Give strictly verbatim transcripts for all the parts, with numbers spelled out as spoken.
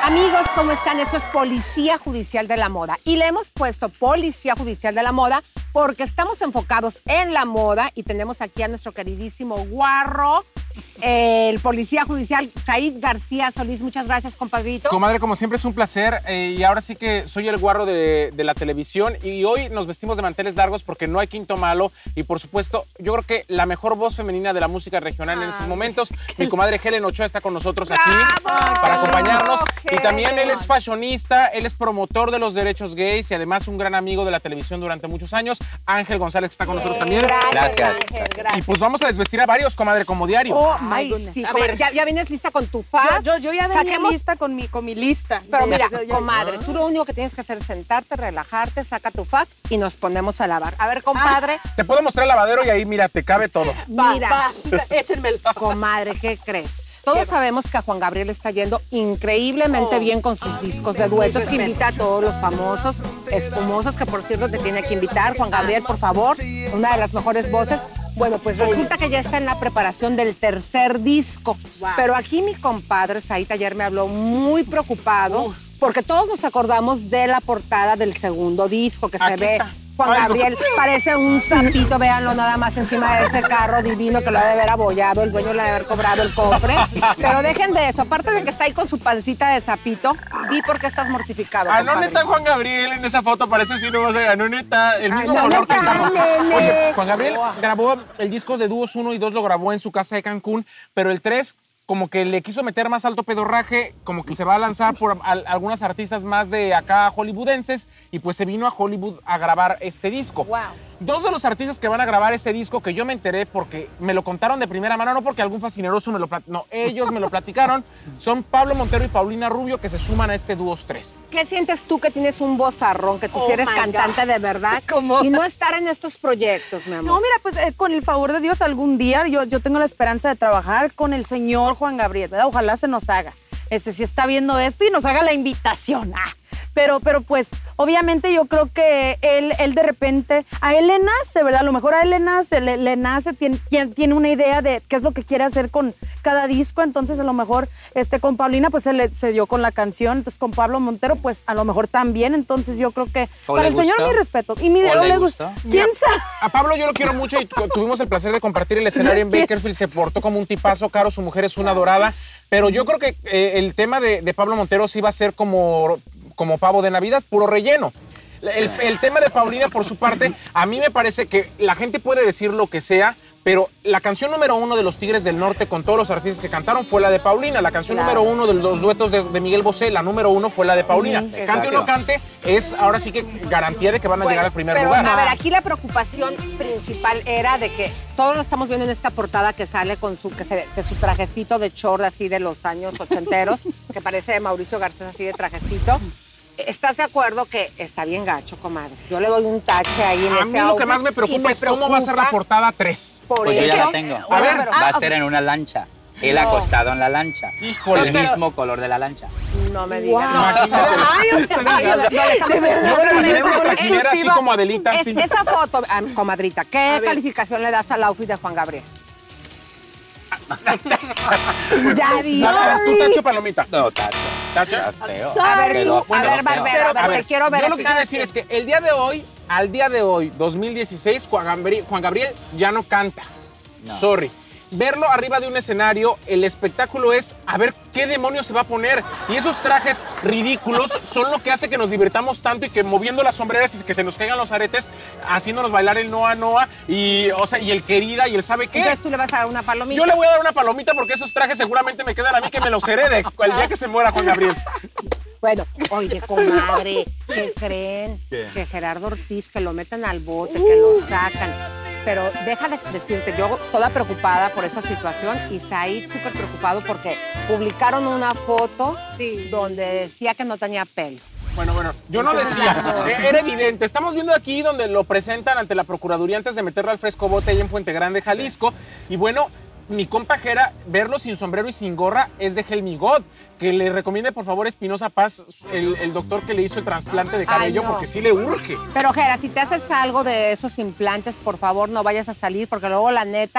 Amigos, ¿cómo están? Esto es Policía Judicial de la Moda. Y le hemos puesto Policía Judicial de la Moda porque estamos enfocados en la moda y tenemos aquí a nuestro queridísimo guarro, el Policía Judicial Said García Solís. Muchas gracias, compadrito. Comadre, como siempre es un placer eh, y ahora sí que soy el guarro de, de la televisión y hoy nos vestimos de manteles largos porque no hay quinto malo y por supuesto yo creo que la mejor voz femenina de la música regional en estos momentos, mi comadre Helen Ochoa está con nosotros aquí ¡Bravo! para acompañarnos. Helen. Y también él es fashionista, él es promotor de los derechos gays y además un gran amigo de la televisión durante muchos años. Ángel González está con nosotros también. Gracias, Gracias. Ángel, gracias. Y pues vamos a desvestir a varios, comadre, como diario. Oh, Ay, my sí, a comadre, ver. ya, ya vienes lista con tu faz. Yo, yo, yo ya venía Saquemos- lista con mi, con mi lista. Pero De- mira, yo- yo- comadre, tú lo único que tienes que hacer es sentarte, relajarte, saca tu faz y nos ponemos a lavar. A ver, compadre, Te puedo mostrar el lavadero y ahí, mira, te cabe todo. Va, mira. va, échenmelo. comadre, ¿qué crees? Todos sabemos que a Juan Gabriel está yendo increíblemente Oh. bien con sus discos de duetos, que invita a todos los famosos, espumosos, que por cierto te tiene que invitar. Juan Gabriel, por favor, una de las mejores voces. Bueno, pues resulta que ya está en la preparación del tercer disco. Wow. Pero aquí mi compadre Said ayer me habló muy preocupado porque todos nos acordamos de la portada del segundo disco que se Aquí ve. está. Juan Ay, no. Gabriel parece un sapito, véanlo nada más encima de ese carro divino que lo ha de haber abollado, el dueño le ha de haber cobrado el cofre. Pero dejen de eso, aparte de que está ahí con su pancita de sapito, di por qué estás mortificado, Ah, no compadre. neta Juan Gabriel en esa foto, parece si no vas a ganar, no neta, el Ay, mismo no, color que el neta, carro. nene. Oye, Juan Gabriel grabó el disco de Dúos uno y dos, lo grabó en su casa de Cancún, pero el tres como que le quiso meter más alto pedorraje, como que se va a lanzar por al- algunas artistas más de acá hollywoodenses y pues se vino a Hollywood a grabar este disco. Wow. Dos de los artistas que van a grabar este disco, que yo me enteré porque me lo contaron de primera mano, no porque algún fascineroso me lo platicó, no, ellos me lo platicaron, son Pablo Montero y Paulina Rubio, que se suman a este Dúos tres. ¿Qué sientes tú que tienes un vozarrón, que tú Oh sí eres my cantante God. de verdad ¿Cómo? y no estar en estos proyectos, mi amor? No, mira, pues eh, con el favor de Dios algún día yo, yo tengo la esperanza de trabajar con el señor Juan Gabriel, ¿verdad? Ojalá se nos haga. Este, si está viendo esto y nos haga la invitación. Ah, pero, pero pues, obviamente yo creo que él, él de repente, a él le nace, ¿verdad? A lo mejor a él le nace, le, le nace, tiene, tiene- tiene una idea de qué es lo que quiere hacer con cada disco, entonces a lo mejor este, con Paulina pues él le- se dio con la canción, entonces con Pablo Montero pues a lo mejor también, entonces yo creo que ¿O para le el señor gustó? mi respeto. Y mi ¿O o le le gustó. gustó? ¿Quién Mira, sabe? A Pablo yo lo quiero mucho y tu- tuvimos el placer de compartir el escenario en Bakersfield. Se portó como un tipazo, Caro, su mujer es una dorada. Pero yo creo que eh, el tema de, de Pablo Montero sí va a ser como, como pavo de Navidad, puro relleno. El, el tema de Paulina, por su parte, a mí me parece que la gente puede decir lo que sea, pero la canción número uno de los Tigres del Norte con todos los artistas que cantaron fue la de Paulina. La canción Claro. número uno de los duetos de, de Miguel Bosé, la número uno fue la de Paulina. Ujú, Cante o no exacto. cante, es ahora sí que garantía de que van a llegar al primer Pero, lugar. a ver, aquí la preocupación principal era de que todos lo estamos viendo en esta portada que sale con su, que se, de su trajecito de short así de los años ochenteros, que parece de Mauricio Garcés así de trajecito. ¿Estás de acuerdo que está bien gacho, comadre? Yo le doy un tache ahí en A ese mí lo que outfit más me y preocupa es cómo va a ser la preocupa portada tres. por Pues yo ya eso. la tengo. A ver, pero- Va ah, a ser ok. en una lancha. Él No. acostado en la lancha. Híjole. El mismo color de la lancha. No me digas. Wow. No, aquí no. Ay, no, déjame- Yo me la imaginé una trajinera así exclusiva. como Adelita, Es- así. Esa foto, ah, comadrita, ¿qué A ver. calificación le das al outfit de Juan Gabriel? Ya di. A ver, tu tacho palomita. No, tacho. ¿Tacho? Está feo. A ver, Quedó- a ver, quedó feo. Barbera, a ver, A ver, te quiero ver. yo a lo que ti. quiero decir es que el día de hoy, al día de hoy, dos mil dieciséis, Juan Gabriel, Juan Gabriel ya no canta. No. Sorry. Verlo arriba de un escenario, el espectáculo es a ver qué demonios se va a poner. Y esos trajes ridículos son lo que hace que nos divirtamos tanto y que moviendo las sombreras y que se nos caigan los aretes, haciéndonos bailar el Noa Noa y, o sea, y el querida y el sabe qué. Entonces tú le vas a dar una palomita. Yo le voy a dar una palomita porque esos trajes seguramente me quedan a mí que me los herede el día que se muera Juan Gabriel. Bueno, oye, comadre, ¿qué creen? ¿Qué? Que Gerardo Ortiz, que lo meten al bote, que lo sacan. Pero déjale decirte, yo toda preocupada por esa situación y Said súper preocupado porque publicaron una foto Sí. donde decía que no tenía pelo. Bueno, bueno, yo no decía, eh, era evidente. Estamos viendo aquí donde lo presentan ante la Procuraduría antes de meterlo al fresco bote ahí en Puente Grande, Jalisco. Y bueno, mi compa Jera, verlo sin sombrero y sin gorra es de Helmi God. Que le recomiende por favor Espinosa Paz, el, el doctor que le hizo el trasplante de cabello, Ay, no. porque sí le urge. Pero Jera, si te haces algo de esos implantes, por favor no vayas a salir porque luego la neta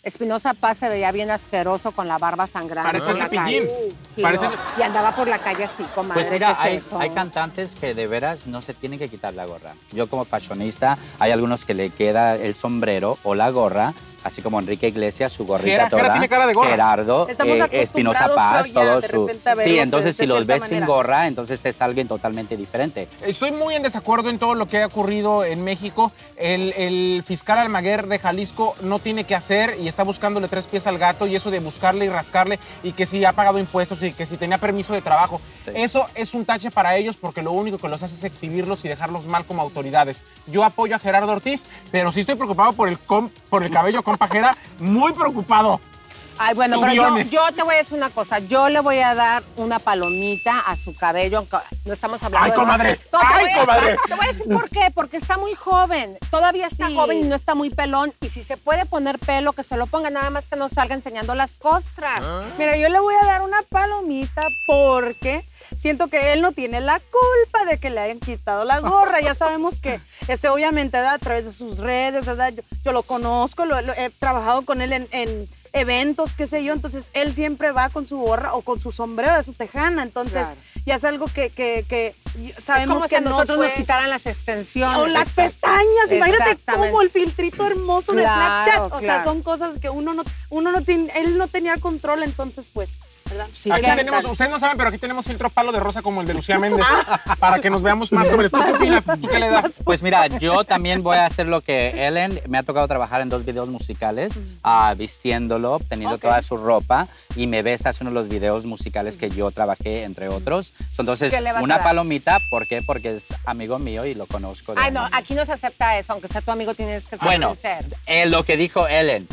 Espinosa Paz se veía bien asqueroso con la barba sangrando. Parece en la Cepillín. calle. Sí, Parece- no. Y andaba por la calle así, comadre. Pues mira, ¿qué hay, es eso? hay cantantes que de veras no se tienen que quitar la gorra. Yo como fashionista, hay algunos que le queda el sombrero o la gorra, así como Enrique Iglesias, su gorrita Gera- toda. Gera tiene cara de gorra. Gerardo, Estamos eh, Espinosa acostumbrados, Paz, creo, ya, todo de su... repente a Sí, verlos entonces de- si de los cierta ves sin manera. gorra, entonces es alguien totalmente diferente. Estoy muy en desacuerdo en todo lo que ha ocurrido en México. El, el fiscal Almaguer de Jalisco no tiene que hacer y está buscándole tres pies al gato, y eso de buscarle y rascarle y que si ha pagado impuestos y que si tenía permiso de trabajo. Sí. Eso es un tache para ellos porque lo único que los hace es exhibirlos y dejarlos mal como autoridades. Yo apoyo a Gerardo Ortiz, pero sí estoy preocupado por el, com- por el cabello compa Jera, muy preocupado. Ay, bueno, pero yo, Tubiones. yo te voy a decir una cosa. Yo le voy a dar una palomita a su cabello, aunque no estamos hablando ¡Ay, de... comadre! No, te ¡Ay, voy a- comadre! Te voy a decir por qué. Porque está muy joven. Todavía está Sí. joven y no está muy pelón. Y si se puede poner pelo, que se lo ponga, nada más que no salga enseñando las costras. Mira, yo le voy a dar una palomita porque siento que él no tiene la culpa de que le hayan quitado la gorra. Ya sabemos que, este, obviamente, ¿verdad? A través de sus redes, ¿verdad? Yo, yo lo conozco, lo, lo- he trabajado con él en, en eventos, qué sé yo. Entonces, él siempre va con su gorra o con su sombrero de su tejana. Entonces, Claro. ya es algo que, que, que Es sabemos como que si a no nosotros fue... nos quitaran las extensiones. O las Exacto. pestañas, imagínate Exactamente. cómo el filtrito hermoso de Claro, Snapchat. O sea, claro. son cosas que uno no, uno no tiene, él no tenía control, entonces pues, ¿verdad? Sí, Aquí claro. tenemos, ustedes no saben, pero aquí tenemos filtro palo de rosa como el de Lucía Méndez, para que nos veamos más jóvenes. ¿Tú qué opinas? ¿Tú qué le das? Pues mira, yo también voy a hacer lo que Ellen, me ha tocado trabajar en dos videos musicales, ah, vistiéndolo, teniendo Ok. toda su ropa, y me ves hace uno de los videos musicales que yo trabajé, entre otros. So, Entonces, ¿Qué le vas a una dar? palomita, ¿por qué? Porque es amigo mío y lo conozco. de Ay, no, años. aquí no se acepta eso. Aunque sea tu amigo, tienes que ser Bueno, sincero. eh, lo que dijo Ellen,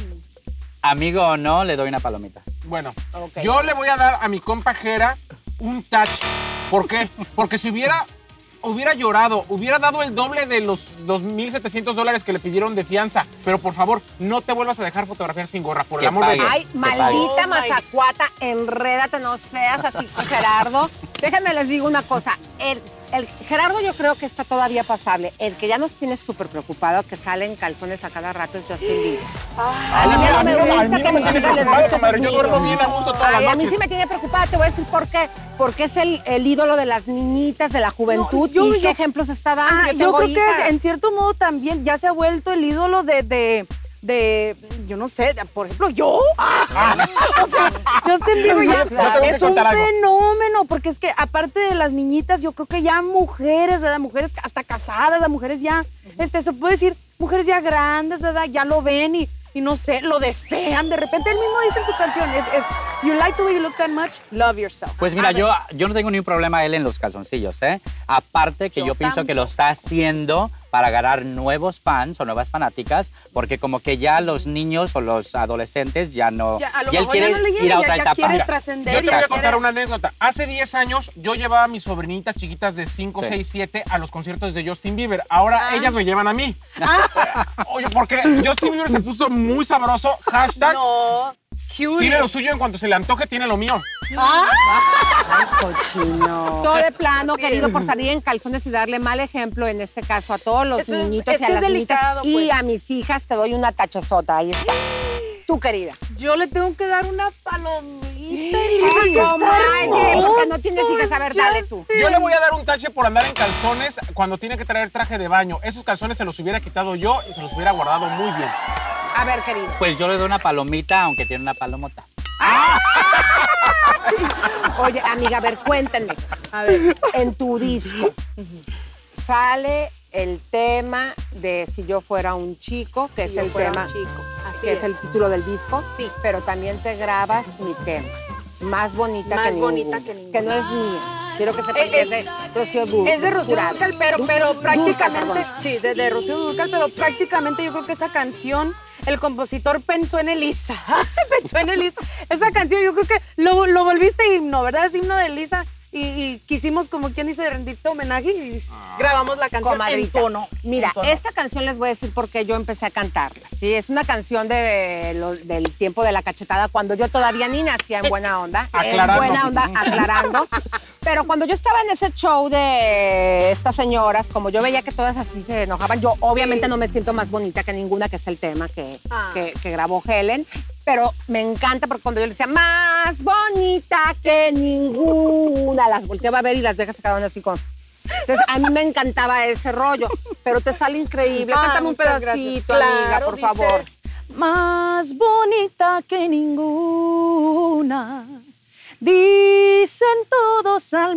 amigo o no, le doy una palomita. Bueno, Ok. yo le voy a dar a mi compa Jera un touch. ¿Por qué? Porque si hubiera, hubiera llorado, hubiera dado el doble de los dos mil setecientos dólares que le pidieron de fianza. Pero por favor, no te vuelvas a dejar fotografiar sin gorra, por el Que amor de pague. Dios. Ay, Que maldita pague. mazacuata, enrédate, no seas así, Gerardo. Déjenme les digo una cosa. El, el Gerardo yo creo que está todavía pasable. El que ya nos tiene súper preocupado, que sale en calzones a cada rato, es Justin Bieber. Ay, A mí ya no me a mí no- gusta a mí no que me me tiene digan preocupado, les comadre. Yo gusta duermo el bien a gusto todas Ay, las a mí noches. sí me tiene preocupada, te voy a decir por qué. Porque es el, el ídolo de las niñitas, de la juventud. No, yo- ¿Y qué yo- ejemplos está dando? Ah, yo yo tengo creo que hijas. es, en cierto modo también ya se ha vuelto el ídolo de, de, de yo no sé, de- por ejemplo, yo. Ah, o sea, Justin Bieber ya Yo tengo que es un contar algo. fenómeno, porque es que aparte de las niñitas, yo creo que ya mujeres, ¿verdad? Mujeres hasta casadas, las mujeres ya, este, se puede decir, mujeres ya grandes, ¿verdad? Ya lo ven y, y no sé, lo desean. De repente él mismo dice en su canción, if, if you like the way you look that much, love yourself. Pues mira, A ver. yo, yo no tengo ningún problema él en los calzoncillos, ¿eh? Aparte que yo, Yo pienso que tampoco. lo está haciendo para agarrar nuevos fans o nuevas fanáticas, porque como que ya los niños o los adolescentes ya no... Ya, a lo y él mejor ya quiere no le llega, ir a ya- otra ya etapa. quiere Mira, trascender yo y te voy a ya contar quiere- una anécdota. Hace diez años yo llevaba a mis sobrinitas chiquitas de cinco, Sí. seis, siete a los conciertos de Justin Bieber. Ahora Ah. ellas me llevan a mí. Oye, porque Justin Bieber se puso muy sabroso. Hashtag, No, cutie. tiene lo suyo en cuanto se le antoje, tiene lo mío. Cochino. Todo de plano, Así querido, es. por salir en calzones y darle mal ejemplo, en este caso, a todos los Eso es- niñitos es y a que es las niñitas. delicado, Y pues. a mis hijas te doy una tachazota. Ahí está. Tú, querida. Yo le tengo que dar una palomita. Ay, Ay, comadre, porque no tienes hijas. A ver, dale tú. Yo le voy a dar un tache por andar en calzones cuando tiene que traer traje de baño. Esos calzones se los hubiera quitado yo y se los hubiera guardado muy bien. A ver, querido. Pues yo le doy una palomita, aunque tiene una palomota. Oye, amiga, a ver, cuéntenme. A ver, en tu disco sale el tema de Si yo fuera un chico, que Si es yo el fuera un tema, chico, así que es. es. el título del disco. Sí. Pero también te grabas mi tema. Más bonita Más que bonita ninguna, que ninguna. Que no es mía. Quiero que sepan que es Es- de Rocío Dúrcal. Es de Rocío Dúrcal, pero, pero Dúrcal, prácticamente, perdón. sí, de, de Rocío Dúrcal, pero prácticamente yo creo que esa canción, el compositor pensó en Elisa, pensó en Elisa. Esa canción yo creo que lo, lo volviste himno, ¿verdad? Es himno de Elisa. y, y quisimos, como quien dice, rendirte homenaje y ah, grabamos la canción comadrita. en tono. Mira, en tono. Esta canción les voy a decir por qué yo empecé a cantarla, ¿sí? Es una canción de, lo, del tiempo de la cachetada, cuando yo todavía ni nacía en Buena Onda. Aclarando. En Buena Onda, aclarando. Pero cuando yo estaba en ese show de estas señoras, como yo veía que todas así se enojaban, yo obviamente sí. no me siento más bonita que ninguna, que es el tema que, ah. que, que grabó Helen. Pero me encanta porque cuando yo le decía, más bonita que ninguna, las volteaba a ver y las viejas se quedaban así con... Entonces, a mí me encantaba ese rollo, pero te sale increíble. Ah, cántame un pedacito, amiga, claro, por dice, favor. Más bonita que ninguna, dicen todos al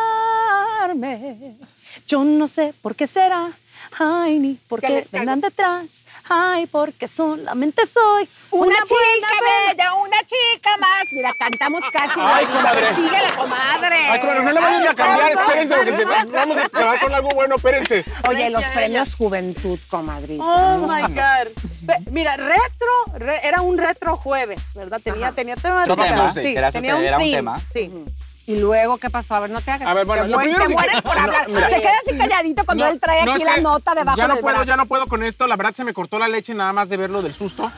mirarme. Yo no sé por qué será. Ay, ni porque vengan detrás. Ay, porque solamente soy una, una chica bella, bella, una chica más. Mira, cantamos casi. Ay, comadre. Síguele, comadre. Ay, comadre, no le vayan a cambiar, espérense, porque se va, vamos a acabar con algo bueno, espérense. Oye, los premios Juventud, comadrita. Oh, my God. Mira, retro, re, era un retro jueves, ¿verdad? Tenía, tenía tema de tema. Sí, era, tenía un, era un theme, tema. Sí. Uh-huh. ¿Y luego qué pasó? A ver, no te hagas. A ver, bueno, te lo primero te que... mueres por hablar. No, se queda así calladito cuando no, él trae no, aquí es la que nota debajo ya no del puedo, brazo. Ya no puedo con esto. La verdad se me cortó la leche nada más de verlo del susto.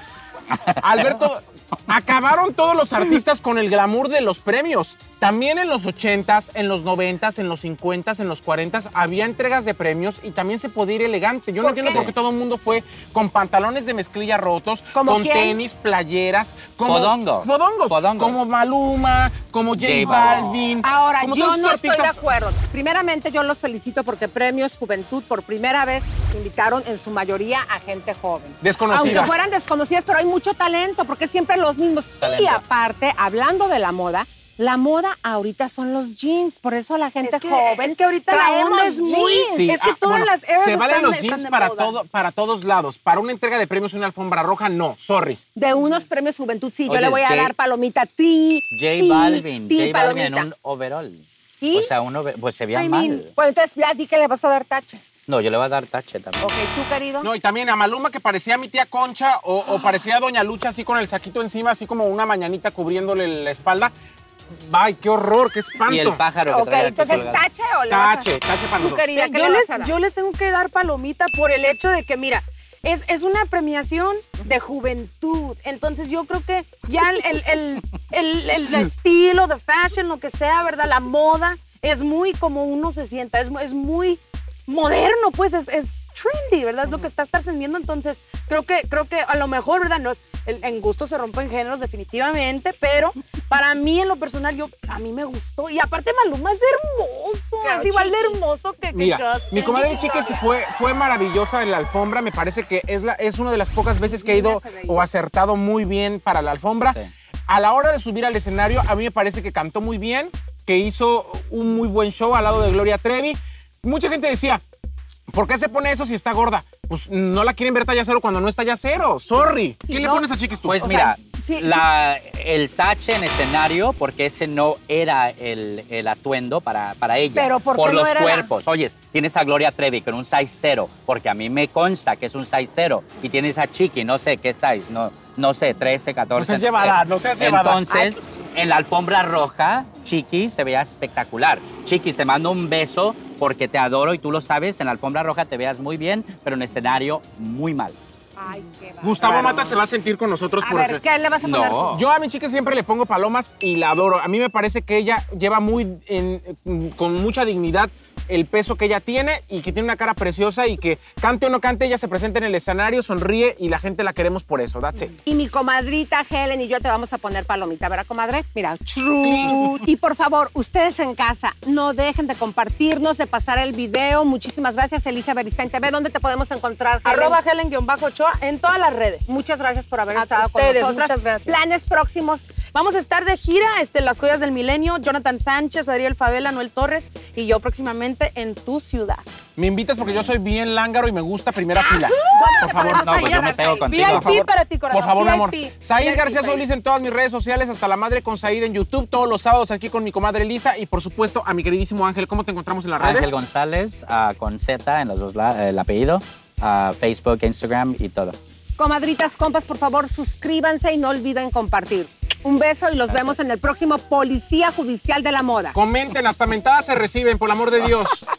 Alberto, acabaron todos los artistas con el glamour de los premios. También en los ochentas, en los noventas, en los cincuentas, en los cuarentas había entregas de premios y también se podía ir elegante. Yo no entiendo por qué todo el mundo fue con pantalones de mezclilla rotos, con quién? tenis, playeras, como Fodongo. Fodongos, Fodongo. como Maluma, como J, J Balvin. Ahora, como yo no artistas... estoy de acuerdo. Primeramente, yo los felicito porque Premios Juventud por primera vez invitaron en su mayoría a gente joven. Desconocidas. Aunque fueran desconocidas, pero hay mucho talento porque siempre los mismos. Talento. Y aparte, hablando de la moda, la moda ahorita son los jeans, por eso la gente es que, joven. Es que ahorita la onda es muy... Sí, es que ah, todas bueno, las eras se valen están, los jeans están para, moda. todo, para todos lados. Para una entrega de premios en una alfombra roja, no, sorry. De unos Premios Juventud, sí, Oye, yo le voy a J, dar palomita. Ti, J ti, Balvin, ti, J Balvin en palomita. un overall. ¿Y? O sea, un over, pues se veía I mal. mean, pues entonces ya di que le vas a dar tache. No, yo le voy a dar tache también. Ok, ¿tú, querido? No, y también a Maluma, que parecía mi tía Concha o, o parecía a Doña Lucha así con el saquito encima, así como una mañanita cubriéndole la espalda. ¡Ay, qué horror, qué espanto! Y el pájaro que Ok, trae aquí entonces, colgado. ¿tache o le vas a Tache, tache para ¿Tú, nosotros. querida, qué yo, le les, vas a dar? yo les tengo que dar palomita por el hecho de que, mira, es, es una premiación de juventud. Entonces yo creo que ya el, el, el, el, el estilo, the fashion, lo que sea, ¿verdad? La moda es muy como uno se sienta, es, es muy moderno, pues es, es trendy, ¿verdad? Es lo que está trascendiendo. Entonces creo que, creo que a lo mejor, ¿verdad? No es, el, en gusto se rompen géneros definitivamente, pero para mí en lo personal, yo, a mí me gustó. Y aparte Maluma es hermoso, Claro, es igual de chiquis. hermoso que, que Mira, Justin. mi comadre Chiquis fue, fue maravillosa en la alfombra. Me parece que es, la, es una de las pocas veces que ha ido o acertado muy bien para la alfombra. Sí. A la hora de subir al escenario, a mí me parece que cantó muy bien, que hizo un muy buen show al lado de Gloria Trevi. Mucha gente decía, ¿por qué se pone eso si está gorda? Pues no la quieren ver talla cero cuando no es talla cero. Sorry. ¿Qué Sí, le no. pones a Chiquis tú? Pues O mira, sea, sí, la, el tache en escenario, porque ese no era el, el atuendo para, para ella. Pero ¿por qué por no los era la- cuerpos. Oyes, tienes a Gloria Trevi con un size cero, porque a mí me consta que es un size cero. Y tienes a Chiqui, no sé qué size, no, no sé, trece, catorce. No seas sé. llevada, no seas llevada. Entonces, en la alfombra roja, Chiquis se veía espectacular. Chiquis, te mando un beso porque te adoro y tú lo sabes. En la alfombra roja te veas muy bien, pero en escenario muy mal. Ay, qué bárbaro. Gustavo Mata se va a sentir con nosotros A porque... ver, ¿qué le vas a poner? No. Yo a mi chica siempre le pongo palomas y la adoro. A mí me parece que ella lleva muy en- con mucha dignidad el peso que ella tiene y que tiene una cara preciosa y que cante o no cante, ella se presenta en el escenario, sonríe y la gente la queremos por eso. That's it. Y mi comadrita Helen y yo te vamos a poner palomita, ¿verdad, comadre? Mira, true. Y por favor, ustedes en casa, no dejen de compartirnos, de pasar el video. Muchísimas gracias, Elisa Beristain T V. ¿Dónde te podemos encontrar, Helen? Arroba Helen-Ochoa en todas las redes. Muchas gracias por haber A estado ustedes, con nosotros. muchas gracias. Planes próximos. Vamos a estar de gira, este, Las Joyas del Milenio, Jonathan Sánchez, Adriel Favela, Noel Torres y yo próximamente en tu ciudad. Me invitas porque yo soy bien lángaro y me gusta primera fila. Por favor. No, pues yo me pego contigo. V I P Por favor. para ti, corazón. Por favor, mi amor. V I P. Said V I P, García Said. Solís en todas mis redes sociales, hasta la madre con Said en YouTube, todos los sábados aquí con mi comadre Elisa y por supuesto a mi queridísimo Ángel. ¿Cómo te encontramos en las redes? Ángel González, ah, con Z en los dos la- el apellido, ah, Facebook, Instagram y todo. Comadritas, compas, por favor, suscríbanse y no olviden compartir. Un beso y los vemos en el próximo Policía Judicial de la Moda. Comenten, hasta mentadas se reciben, por el amor de Dios.